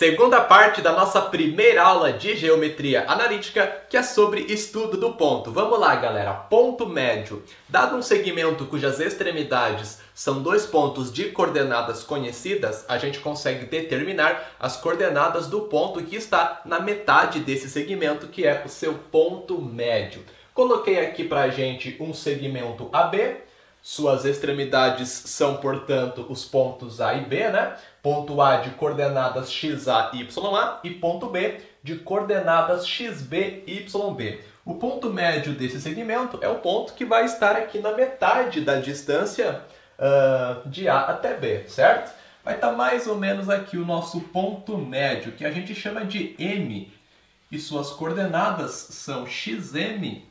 Segunda parte da nossa primeira aula de geometria analítica, que é sobre estudo do ponto. Vamos lá, galera. Ponto médio. Dado um segmento cujas extremidades são dois pontos de coordenadas conhecidas, a gente consegue determinar as coordenadas do ponto que está na metade desse segmento, que é o seu ponto médio. Coloquei aqui pra gente um segmento AB. Suas extremidades são, portanto, os pontos A e B, né? Ponto A de coordenadas XA, YA e ponto B de coordenadas XB, YB. O ponto médio desse segmento é o ponto que vai estar aqui na metade da distância de A até B, certo? Vai estar mais ou menos aqui o nosso ponto médio, que a gente chama de M. E suas coordenadas são XM,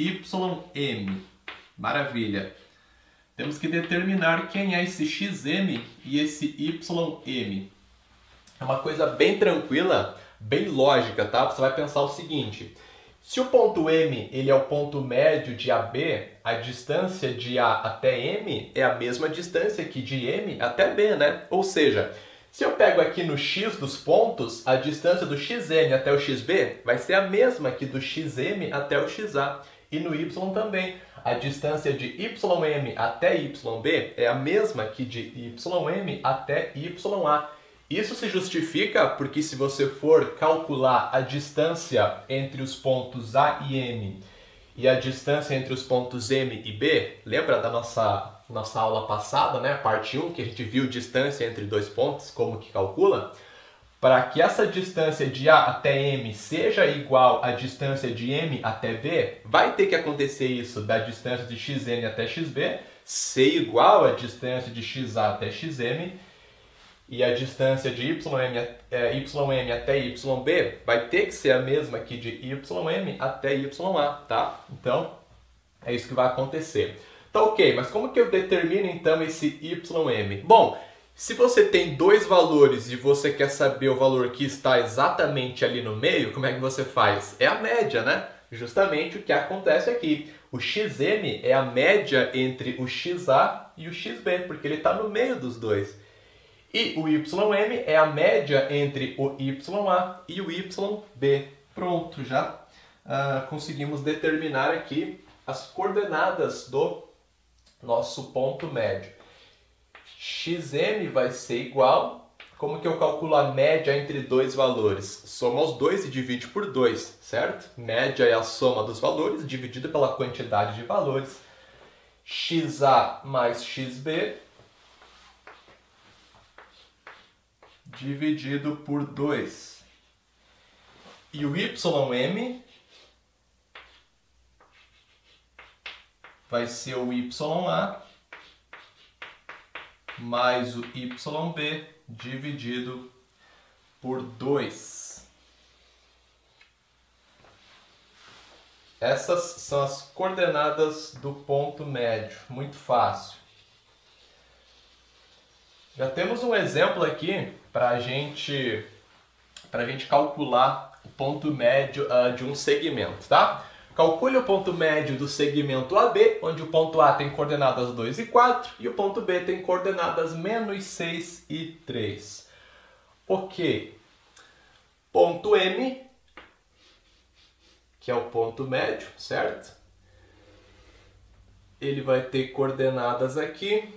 YM. Maravilha! Temos que determinar quem é esse XM e esse YM. É uma coisa bem tranquila, bem lógica, tá? Você vai pensar o seguinte: se o ponto M ele é o ponto médio de AB, a distância de A até M é a mesma distância que de M até B, né? Ou seja, se eu pego aqui no X dos pontos, a distância do XM até o XB vai ser a mesma que do XM até o XA. E no Y também. A distância de YM até YB é a mesma que de YM até YA. Isso se justifica porque se você for calcular a distância entre os pontos A e M e a distância entre os pontos M e B, lembra da nossa aula passada, né? Parte 1, que a gente viu distância entre dois pontos, como que calcula? Para que essa distância de A até M seja igual à distância de M até B, vai ter que acontecer isso da distância de XN até XB ser igual à distância de XA até XM, e a distância de YM até YB vai ter que ser a mesma que de YM até YA, tá? Então, é isso que vai acontecer. Tá ok, mas como que eu determino então esse YM? Bom, se você tem dois valores e você quer saber o valor que está exatamente ali no meio, como é que você faz? É a média, né? Justamente o que acontece aqui. O XM é a média entre o XA e o XB, porque ele está no meio dos dois. E o YM é a média entre o YA e o YB. Pronto, já conseguimos determinar aqui as coordenadas do nosso ponto médio. XM vai ser igual, como que eu calculo a média entre dois valores? Soma os dois e divide por 2, certo? Média é a soma dos valores dividida pela quantidade de valores. XA mais XB dividido por 2. E o YM vai ser o YA mais o YB dividido por 2. Essas são as coordenadas do ponto médio. Muito fácil. Já temos um exemplo aqui para a gente calcular o ponto médio de um segmento, tá? Calcule o ponto médio do segmento AB, onde o ponto A tem coordenadas 2 e 4 e o ponto B tem coordenadas menos 6 e 3. Ok. Ponto M, que é o ponto médio, certo? Ele vai ter coordenadas aqui,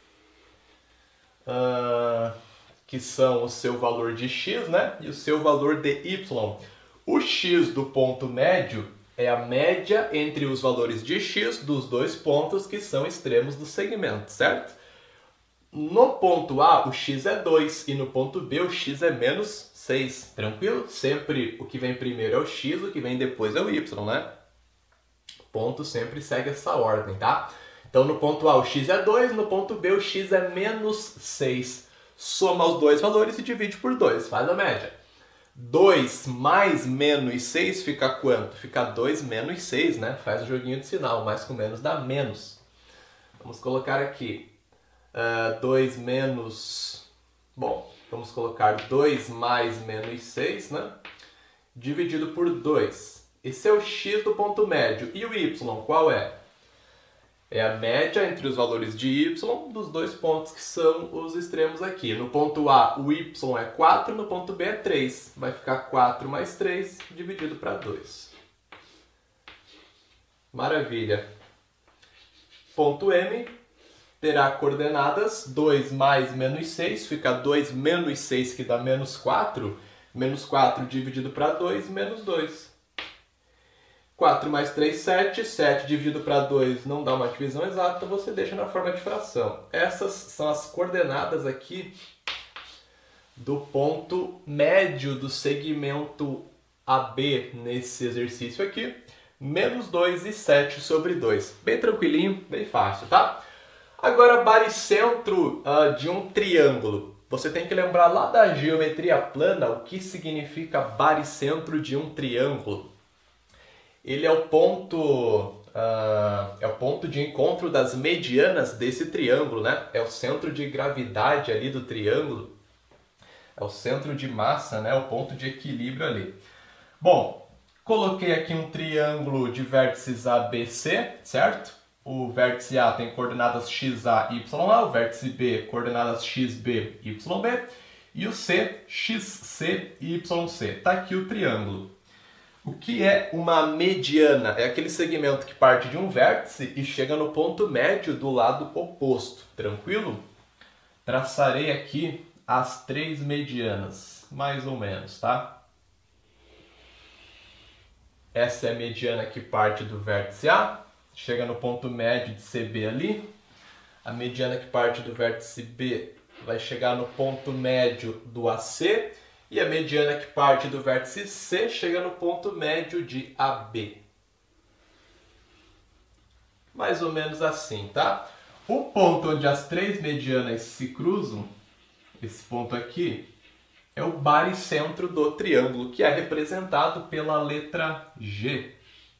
que são o seu valor de x, né? E o seu valor de y. O x do ponto médio é a média entre os valores de x dos dois pontos que são extremos do segmento, certo? No ponto A, o x é 2 e no ponto B, o x é menos 6. Tranquilo? Sempre o que vem primeiro é o x, o que vem depois é o y, né? O ponto sempre segue essa ordem, tá? Então, no ponto A, o x é 2, no ponto B, o x é menos 6. Soma os dois valores e divide por 2, faz a média. 2 mais menos 6 fica quanto? Fica 2 menos 6, né? Faz o joguinho de sinal, mais com menos dá menos. Vamos colocar aqui 2 menos... Bom, vamos colocar 2 mais menos 6, né? Dividido por 2. Esse é o x do ponto médio. E o y, qual é? É a média entre os valores de y dos dois pontos que são os extremos aqui. No ponto A, o y é 4, no ponto B é 3. Vai ficar 4 mais 3 dividido para 2. Maravilha. Ponto M terá coordenadas 2 mais menos 6, fica 2 menos 6 que dá menos 4. Menos 4 dividido para 2, menos 2. 4 mais 3, 7. 7 dividido para 2 não dá uma divisão exata, você deixa na forma de fração. Essas são as coordenadas aqui do ponto médio do segmento AB nesse exercício aqui. Menos 2 e 7 sobre 2. Bem tranquilinho, bem fácil, tá? Agora, baricentro de um triângulo. Você tem que lembrar lá da geometria plana o que significa baricentro de um triângulo. Ele é o ponto de encontro das medianas desse triângulo, né? É o centro de gravidade ali do triângulo. É o centro de massa, né? O ponto de equilíbrio ali. Bom, coloquei aqui um triângulo de vértices ABC, certo? O vértice A tem coordenadas XA e YA, o vértice B coordenadas XB e YB, e o C, XC e YC. Está aqui o triângulo. O que é uma mediana? É aquele segmento que parte de um vértice e chega no ponto médio do lado oposto. Tranquilo? Traçarei aqui as 3 medianas, mais ou menos, tá? Essa é a mediana que parte do vértice A, chega no ponto médio de CB ali. A mediana que parte do vértice B vai chegar no ponto médio do AC. E a mediana que parte do vértice C chega no ponto médio de AB. Mais ou menos assim, tá? O ponto onde as 3 medianas se cruzam, esse ponto aqui, é o baricentro do triângulo, que é representado pela letra G.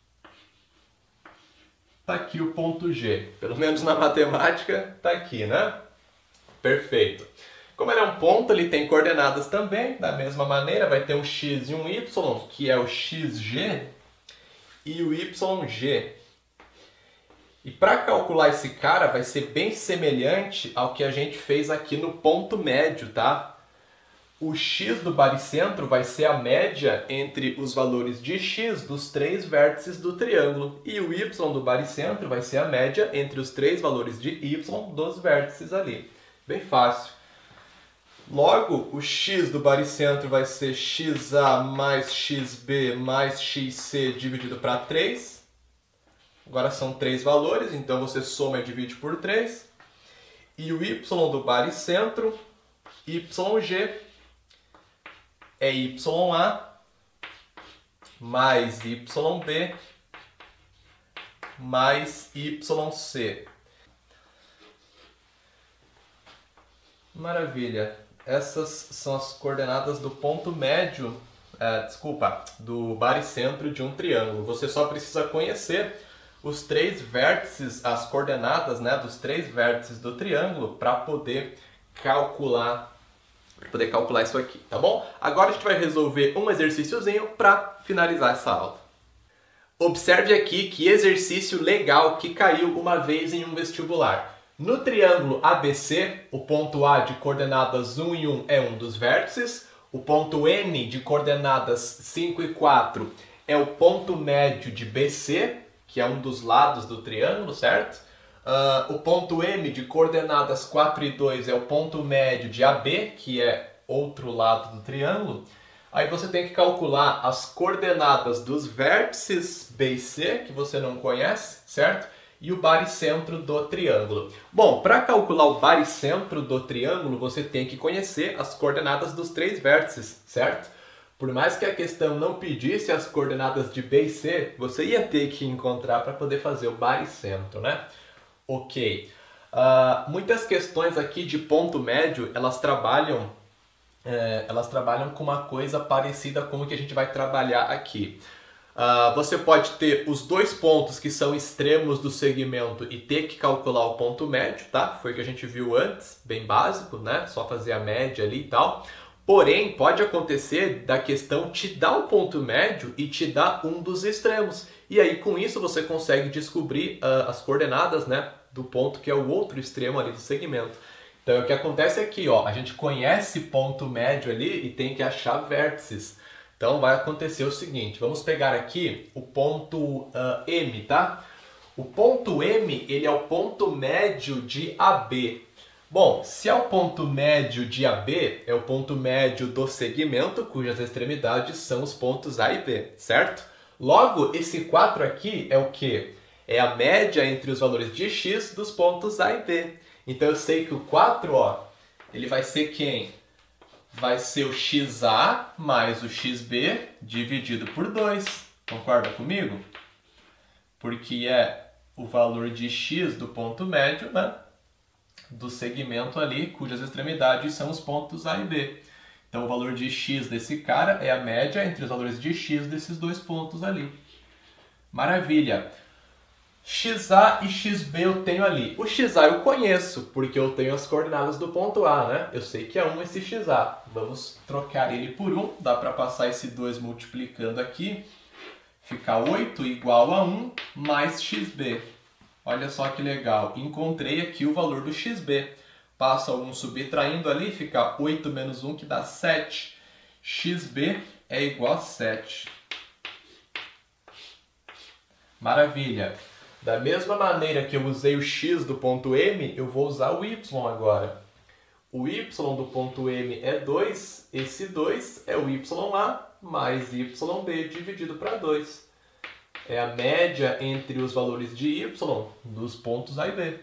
Tá aqui o ponto G. Pelo menos na matemática, tá aqui, né? Perfeito. Como ele é um ponto, ele tem coordenadas também, da mesma maneira, vai ter um x e um y, que é o xg e o yg. E para calcular esse cara vai ser bem semelhante ao que a gente fez aqui no ponto médio, tá? O x do baricentro vai ser a média entre os valores de x dos 3 vértices do triângulo. E o y do baricentro vai ser a média entre os 3 valores de y dos vértices ali. Bem fácil. Logo, o x do baricentro vai ser xa mais xb mais xc dividido para 3. Agora são 3 valores, então você soma e divide por 3. E o y do baricentro, yg, é ya mais yb mais yc. Maravilha. Essas são as coordenadas do ponto médio, do baricentro de um triângulo. Você só precisa conhecer os 3 vértices, as coordenadas, né, dos 3 vértices do triângulo para poder calcular isso aqui, tá bom? Agora a gente vai resolver um exercíciozinho para finalizar essa aula. Observe aqui que exercício legal que caiu uma vez em um vestibular. No triângulo ABC, o ponto A de coordenadas 1 e 1 é um dos vértices, o ponto N de coordenadas 5 e 4 é o ponto médio de BC, que é um dos lados do triângulo, certo? O ponto M de coordenadas 4 e 2 é o ponto médio de AB, que é outro lado do triângulo. Aí você tem que calcular as coordenadas dos vértices B e C, que você não conhece, certo? E o baricentro do triângulo. Bom, para calcular o baricentro do triângulo, você tem que conhecer as coordenadas dos 3 vértices, certo? Por mais que a questão não pedisse as coordenadas de B e C, você ia ter que encontrar para poder fazer o baricentro, né? Ok. Muitas questões aqui de ponto médio, elas trabalham com uma coisa parecida com o que a gente vai trabalhar aqui. Você pode ter os 2 pontos que são extremos do segmento e ter que calcular o ponto médio, tá? Foi o que a gente viu antes, bem básico, né? Só fazer a média ali e tal. Porém, pode acontecer da questão te dar o ponto médio e te dar um dos extremos. E aí com isso você consegue descobrir as coordenadas, né, do ponto que é o outro extremo ali do segmento. Então o que acontece aqui, ó, a gente conhece ponto médio ali e tem que achar vértices. Então vai acontecer o seguinte, vamos pegar aqui o ponto M, tá? O ponto M, ele é o ponto médio de AB. Bom, se é o ponto médio de AB, é o ponto médio do segmento, cujas extremidades são os pontos A e B, certo? Logo, esse 4 aqui é o quê? É a média entre os valores de x dos pontos A e B. Então eu sei que o 4, ó, ele vai ser quem? Vai ser o XA mais o XB dividido por 2. Concorda comigo? Porque é o valor de x do ponto médio, né, do segmento ali, cujas extremidades são os pontos A e B. Então o valor de x desse cara é a média entre os valores de x desses dois pontos ali. Maravilha! XA e XB eu tenho ali. O XA eu conheço, porque eu tenho as coordenadas do ponto A, né? Eu sei que é 1 esse XA. Vamos trocar ele por 1. Dá para passar esse 2 multiplicando aqui. Fica 8 igual a 1 mais XB. Olha só que legal. Encontrei aqui o valor do XB. Passa 1 subtraindo ali, fica 8 menos 1 que dá 7. XB é igual a 7. Maravilha! Da mesma maneira que eu usei o x do ponto M, eu vou usar o y agora. O y do ponto M é 2, esse 2 é o YA mais YB dividido para 2. É a média entre os valores de y dos pontos A e B.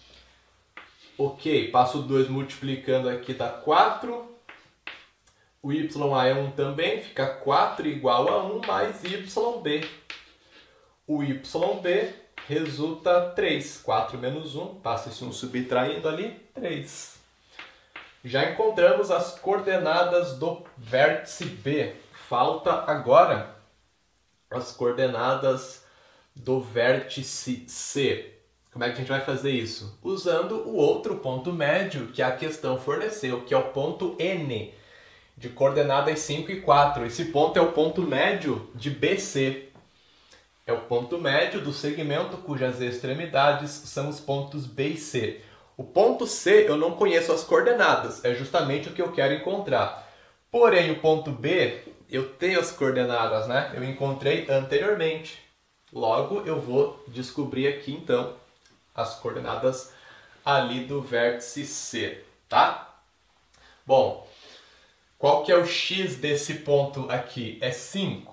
Ok, passo o 2 multiplicando aqui, dá 4. O YA é 1 também, fica 4 igual a 1 mais YB. O YB resulta 3. 4 menos 1, passa esse 1 subtraindo ali, 3. Já encontramos as coordenadas do vértice B. Falta agora as coordenadas do vértice C. Como é que a gente vai fazer isso? Usando o outro ponto médio que a questão forneceu, que é o ponto N, de coordenadas 5 e 4. Esse ponto é o ponto médio de BC. É o ponto médio do segmento cujas extremidades são os pontos B e C. O ponto C eu não conheço as coordenadas, é justamente o que eu quero encontrar. Porém, o ponto B, eu tenho as coordenadas, né? Eu encontrei anteriormente. Logo, eu vou descobrir aqui, então, as coordenadas ali do vértice C, tá? Bom, qual que é o x desse ponto aqui? É 5.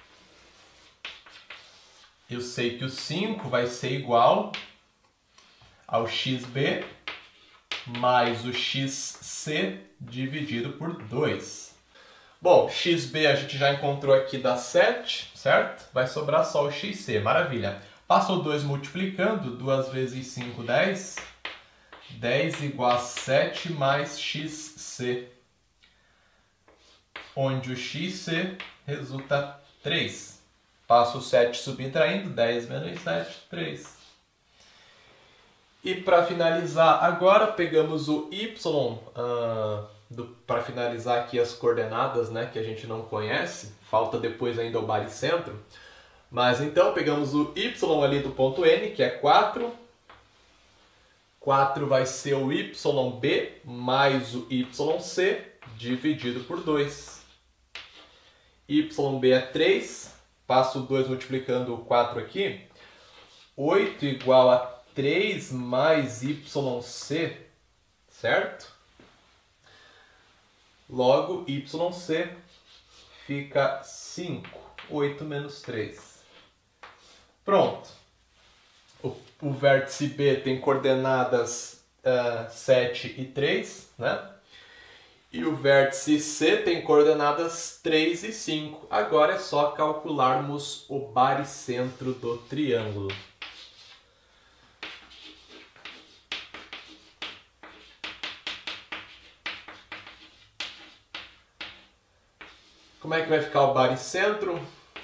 Eu sei que o 5 vai ser igual ao xb mais o xc dividido por 2. Bom, xb a gente já encontrou aqui dá 7, certo? Vai sobrar só o xc, maravilha. Passa o 2 multiplicando, 2 vezes 5, 10. 10 igual a 7 mais xc, onde o xc resulta 3. Passo o 7 subtraindo, 10 menos 7, 3. E para finalizar agora, pegamos o y, para finalizar aqui as coordenadas, né, que a gente não conhece. Falta depois ainda o baricentro. Mas então, pegamos o y ali do ponto N, que é 4. 4 vai ser o YB mais o YC dividido por 2. YB é 3. Passo o 2 multiplicando o 4 aqui. 8 igual a 3 mais YC, certo? Logo, YC fica 5. 8 menos 3. Pronto. O vértice B tem coordenadas 7 e 3, né? E o vértice C tem coordenadas 3 e 5. Agora é só calcularmos o baricentro do triângulo. Como é que vai ficar o baricentro?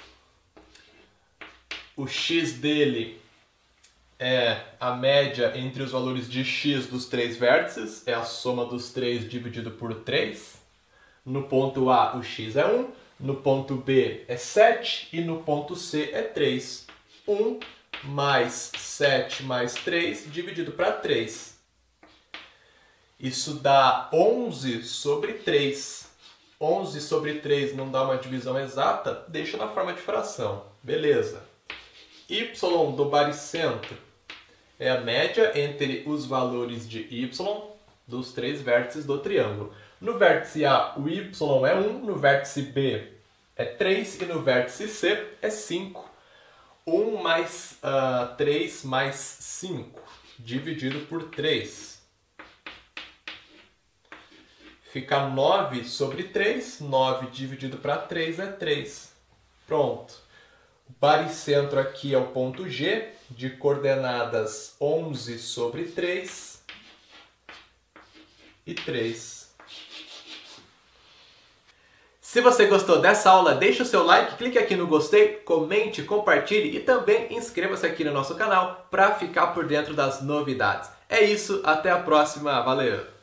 O x dele é a média entre os valores de x dos três vértices, é a soma dos 3 dividido por 3. No ponto A o x é 1, no ponto B é 7 e no ponto C é 3. 1 mais 7 mais 3 dividido para 3. Isso dá 11 sobre 3. 11 sobre 3 não dá uma divisão exata, deixa na forma de fração. Beleza. Y do baricentro é a média entre os valores de y dos 3 vértices do triângulo. No vértice A, o y é 1, no vértice B é 3 e no vértice C é 5. 1 mais 3 mais 5 dividido por 3. Fica 9 sobre 3. 9 dividido para 3 é 3. Pronto. O baricentro aqui é o ponto G, de coordenadas 11 sobre 3 e 3. Se você gostou dessa aula, deixe o seu like, clique aqui no gostei, comente, compartilhe e também inscreva-se aqui no nosso canal para ficar por dentro das novidades. É isso, até a próxima, valeu!